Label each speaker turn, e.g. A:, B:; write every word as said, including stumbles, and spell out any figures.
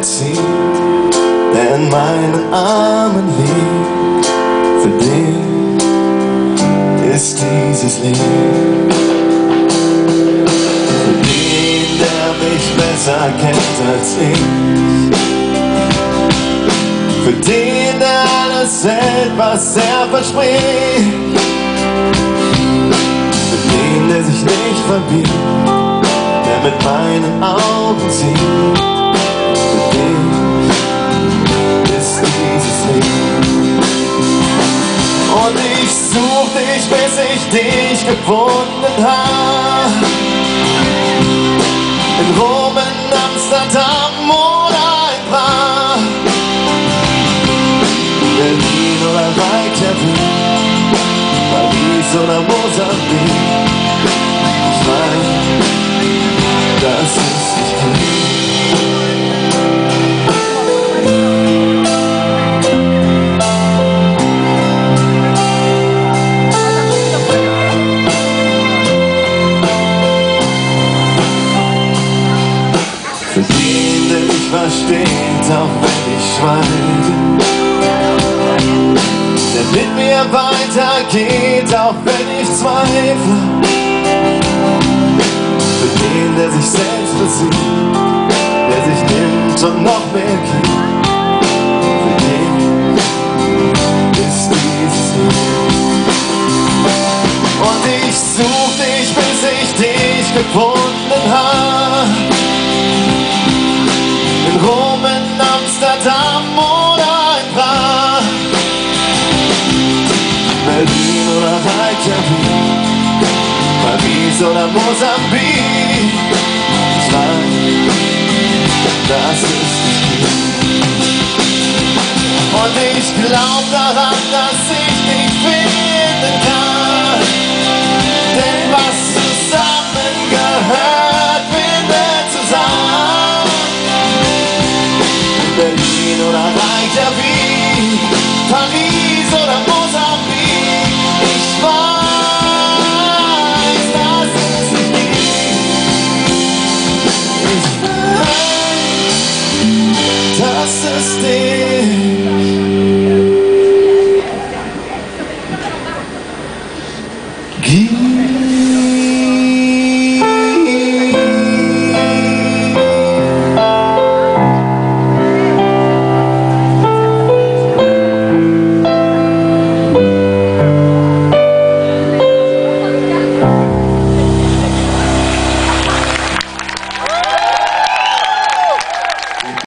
A: zurückziehen, der in meinen Armen liegt. Für den ist dieses Lied. Für den, der mich besser kennt als ich. Für den, der alles hält, was er verspricht. Für den, der sich nicht verbiegt, der mit meinen Augen sieht. Für den ist dieses Lied. Und ich such dich, bis ich dich gefunden hab. In Rom, in Amsterdam oder in Prag, Berlin oder Reykjavik, Paris oder Mosambik. Ich weiß, dass es dich gibt. Für den, der mich versteht, auch wenn ich schweige, der mit mir weitergeht, auch wenn ich zweifle. Für den, der sich selbst bezieht, der sich nimmt und noch mehr gibt. Für den ist dieses Lied. Und ich such dich, bis ich dich gefunden hab. In Rom, in Amsterdam oder in Prag, Berlin oder Reykjavik, Paris oder Mosambik. Ich weiß, dass es dich gibt. Und ich glaub daran, dass ich dich finden kann. Denn was zusammengehört, findet zusammen. Berlin oder Reykjavik, Paris